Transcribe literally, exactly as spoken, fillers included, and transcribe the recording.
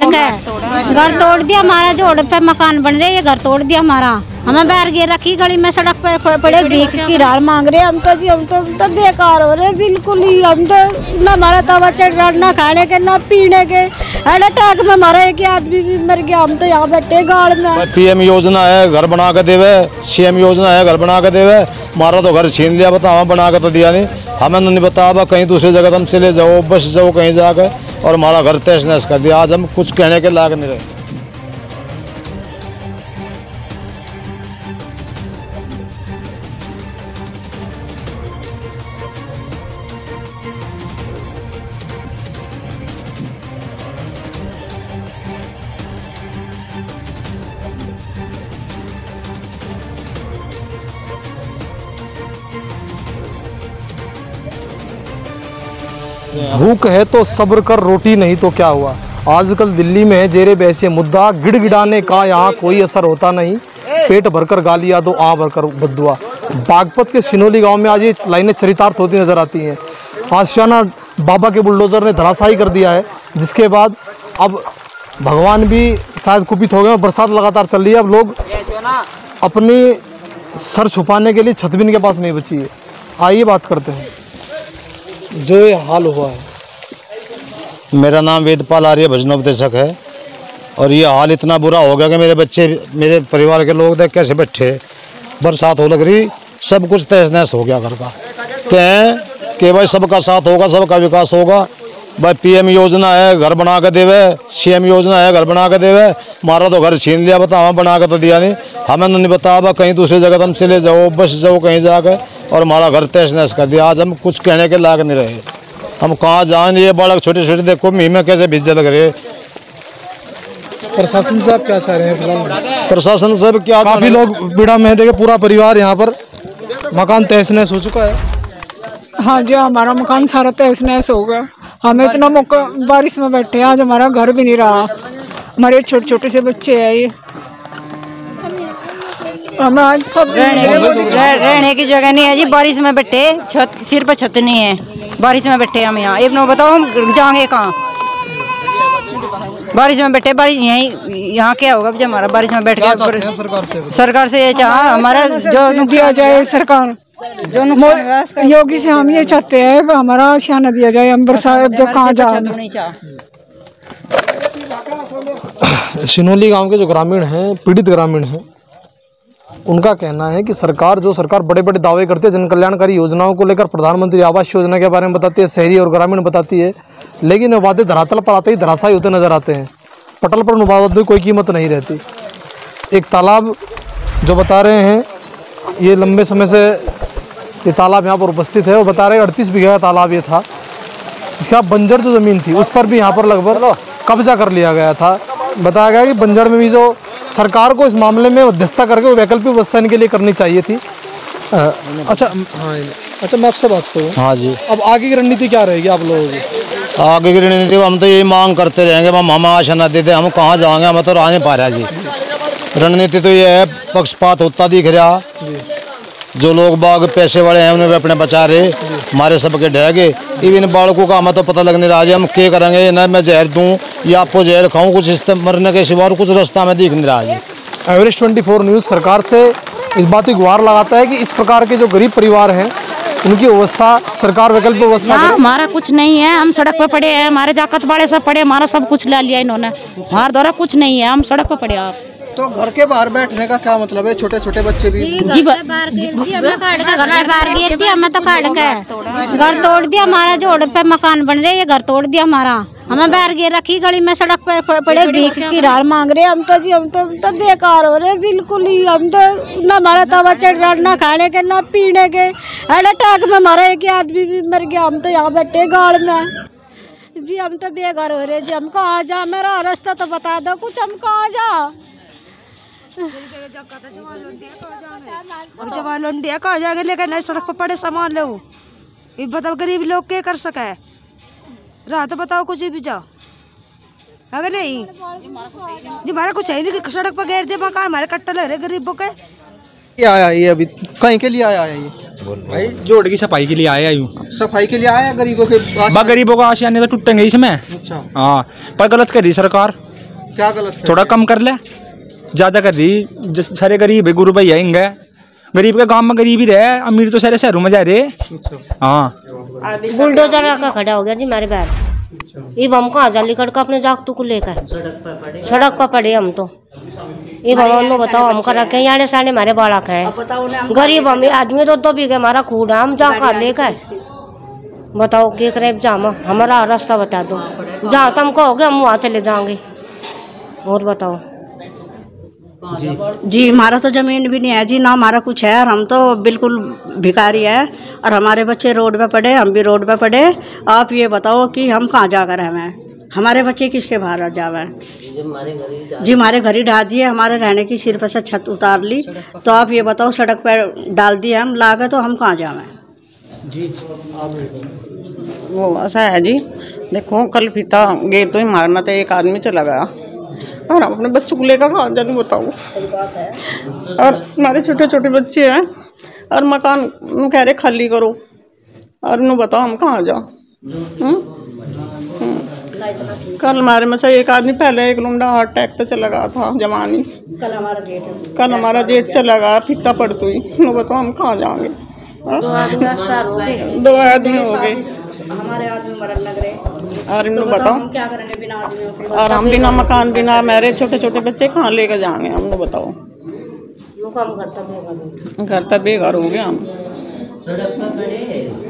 गए, घर तोड़ दिया हमारा, जो रोड पे मकान बन रहे ये घर तोड़ दिया हमारा। हमें बैर गिर रखी गली में, सड़क पे पड़े भीख की ढाल मांग रहे हम तो जी। हम तो, तो बेकार हो रहे बिल्कुल ही। हम तो ना हमारा तवा चढ़ रहा, ना खाने के ना पीने के। अटैक में हमारा एक आदमी भी मर गया। हम तो यहाँ बैठे गाड़ में। पीएम योजना है घर बना के देवे, सीएम योजना है घर बना के देवे, हमारा तो घर छीन लिया। बता हमें बना के तो दिया नहीं, हमें नहीं बता कहीं दूसरी जगह तुम चले जाओ, बस जाओ कहीं जाकर, और हमारा घर तहस नहस कर दिया। आज हम कुछ कहने के लायक नहीं रहे। भूख है तो सब्र कर, रोटी नहीं तो क्या हुआ। आजकल दिल्ली में जेरे बहसे मुद्दा, गिड़गिड़ाने का यहाँ कोई असर होता नहीं। पेट भरकर गालियाँ दो, आ भरकर बद्दुआ। बागपत के सिनोली गांव में आज ये लाइनें चरितार्थ होती नजर आती हैं। आशियाना बाबा के बुलडोजर ने धराशायी कर दिया है, जिसके बाद अब भगवान भी शायद कुपित हो गए। बरसात लगातार चल रही है, अब लोग अपनी सर छुपाने के लिए छत भी इनके पास नहीं बची है। आइए बात करते हैं जो ये हाल हुआ है। मेरा नाम वेदपाल आर्य भजनोपदेशक है, और ये हाल इतना बुरा हो गया कि मेरे बच्चे, मेरे परिवार के लोग देख कैसे बैठे। बरसात हो लग रही, सब कुछ तहस नहस हो गया घर का। कहें कि भाई सबका साथ होगा, सबका विकास होगा। भाई पीएम योजना है घर बना के देवे, सीएम योजना है घर बना के देवे, हमारा तो घर छीन लिया। बता हमें बना के तो दिया नहीं, हमें नहीं बता कहीं दूसरी जगह तुम चले जाओ, बस जाओ कहीं जाकर, और हमारा घर तहस नहस कर दिया। आज हम कुछ कहने के लायक नहीं रहे। हम कहाँ जाएं, ये बालक छोटे छोटे देखो मी में कैसे भिज्जे लग रहे। प्रशासन से आप क्या चाह रहे हैं? प्रशासन से क्या, काफी लोग पीड़ा में देखे, पूरा परिवार यहाँ पर, मकान तहस नहस हो चुका है। हाँ जी, हमारा मकान सारा तहस नहस हो गया। हमें इतना मौका, बारिश में बैठे, आज हमारा घर भी नहीं रहा। हमारे छोटे छोटे से बच्चे हैं, ये हमें आज सब रहने, रह, रहने की जगह नहीं है जी। बारिश में बैठे, छत सिर पर छत नहीं है, बारिश में बैठे हम यहाँ। एक नो बताओ हम जाएंगे कहाँ? बारिश में बैठे, बारिश यहीं यहाँ क्या होगा जब हमारा बारिश में बैठ के। सरकार से ये चाह हमारा जो दिया जाए, सरकार योगी से हम ये चाहते हैं कि हमारा आशियाना दिया जाए। हम बरसात जब कहाँ जाए। सिनोली गांव के जो ग्रामीण हैं, पीड़ित ग्रामीण हैं, उनका कहना है कि सरकार जो सरकार बड़े बड़े दावे करती है, जन कल्याणकारी योजनाओं को लेकर प्रधानमंत्री आवास योजना के बारे में बताती है, शहरी और ग्रामीण बताती है, लेकिन वादे धरातल पर आते ही धराशायी होते नजर आते हैं। पटल पर मुबावत भी कोई कीमत नहीं रहती। एक तालाब जो बता रहे हैं, ये लंबे समय से ये तालाब यहाँ पर उपस्थित है, और बता रहे हैं अड़तीस बीघा का तालाब ये था। इसका बंजर जो ज़मीन थी उस पर भी यहाँ पर लगभग कब्जा कर लिया गया था। बताया गया कि बंजर में भी जो सरकार को इस मामले में मध्यस्थता करके वैकल्पिक व्यवस्था इनके लिए करनी चाहिए थी। आ, अच्छा हाँ अच्छा मैं आपसे बात करूँ। हाँ जी, अब आगे की रणनीति क्या रहेगी आप लोगों की? आगे की रणनीति हम तो यही मांग करते रहेंगे। हम हम आशा देते, हम कहाँ जाएंगे, हम तो रह नहीं पा रहा जी। रणनीति तो ये है, पक्षपात होता दिख रहा। जो लोग बाग पैसे वाले हैं उन्हें भी अपने बचा रहे, हमारे सबके ढह इवन बालकों का हमें तो पता लग नहीं रहा है। हम क्या करेंगे, न मैं जहर दूं या आपको जहर खाऊं, कुछ इस मरने के सिवा और कुछ रास्ता में दिख नहीं रहा है। एवरेस्ट ट्वेंटी फोर न्यूज़ सरकार से इस बात की गुहार लगाता है कि इस प्रकार के जो गरीब परिवार हैं उनकी व्यवस्था सरकार वैकल्पिक व्यवस्था। हमारा कुछ नहीं है, हम सड़क पर पड़े हैं, हमारे जाकत बाड़े सब पड़े, हमारा सब कुछ ला लिया इन्होंने, हमारे द्वारा कुछ नहीं है, हम सड़क पर पड़े। आप तो घर के बाहर बैठने का क्या मतलब है? छोटे छोटे बच्चे भी जी बाहर गिर दिया, हमें तो काट के घर तोड़ दिया। हमारा जो रोड पे मकान बन रहे ये घर तोड़ दिया हमारा। हमें बैर गिर रखी गली में, सड़क पे पड़े भीख की ढाल मांग रहे। हम तो जी हम तो, तो बेकार हो रहे बिल्कुल ही। हम तो ना हमारा तवा चढ़ रहा, ना खाने के ना पीने के। अटैक में हमारा एक आदमी भी मर गया। हम तो यहाँ बैठे गाड़ में जी। हम तो बेघर हो रहे जी। हम कहाँ जा, मेरा रास्ता तो बता दो कुछ, हम कहाँ जा। जवान लोंडिया कहाँ जाएंगे लेकर नए सड़क पर पड़े सामान लो। ये बताओ गरीब लोग क्या कर सका है? रहा तो बताओ कुछ भी जाओ, अगर नहीं जी हमारा कुछ है नहीं कि सड़क पर गिर दिया मकान, हमारे कट्टा लग रहे गरीबों के। क्या आया ये अभी कहीं के लिए आया है? ये भाई जोड़ की सफाई के लिए आया यूँ। सफाई के लिए आया गरीबों के? गरीबों का आशियाने तो टूटेंगे इसमें। अच्छा हाँ, पर गलत करी सरकार। क्या गलत है? थोड़ा कम कर ले, ज़्यादा कर रही। जैसे सारे गरीब है, गुरु भैया हिंगे, गरीब के गांव में गरीब ही रहे, अमीर तो सारे शहरों में जा रहे। हाँ, बुलडोजर आका खड़ा हो गया जी हमारे बाहर। ये हम कहाँ जा लिकड़ का अपने जागतू को लेकर सड़क पर पड़े हम तो। ये भगवान को बताओ, हम करा के याने साने हमारे बालक है, गरीब हम आदमी तो दो बीघे हमारा खूड है, हम जा खा लेकर बताओ के करे जामा। हमारा रास्ता बता दो, जहाँ तुम कहोगे हम वहाँ चले जाएंगे। और बताओ जी जी हमारा तो ज़मीन भी नहीं है जी, ना हमारा कुछ है, और हम तो बिल्कुल भिखारी है, और हमारे बच्चे रोड पे पड़े, हम भी रोड पे पड़े। आप ये बताओ कि हम कहाँ जाकर हमें, हमारे बच्चे किसके बाहर जावे जी? हमारे घर ही ढा दिए, हमारे रहने की सिर पर से छत उतार ली, तो आप ये बताओ सड़क पर डाल दिए हम लागे, तो हम कहाँ जावें जी? वो ऐसा है जी, देखो कल फीता गेट तो ही मारना था, एक आदमी चला गया और हम अपने बच्चों को लेकर कहाँ जाने बताओ। और हमारे छोटे छोटे बच्चे हैं और मकान कह रहे खाली करो, और उन्हें बताओ हम कहाँ जाओ। कल हमारे में से एक आदमी, पहले एक लुंडा हार्ट अटैक तो चला गया था जमानी, कल हमारा जेठ कल हमारा जेठ चला गया फीता पड़ती हुई। उन्हें बताओ हम कहाँ जाएंगे। दो आदमी अस्पताल हो गए, दो आदमी हो गए, हमारे आदमी मरन लग रहे, और इन्हें तो बताओ हम क्या करेंगे बिना आदमियों के? और हम बिना मकान बिना मेरे छोटे छोटे बच्चे कहाँ लेकर जाएंगे, हमने बताओ। मुकाम करता बेघर घर तक बेघर हो गया हम।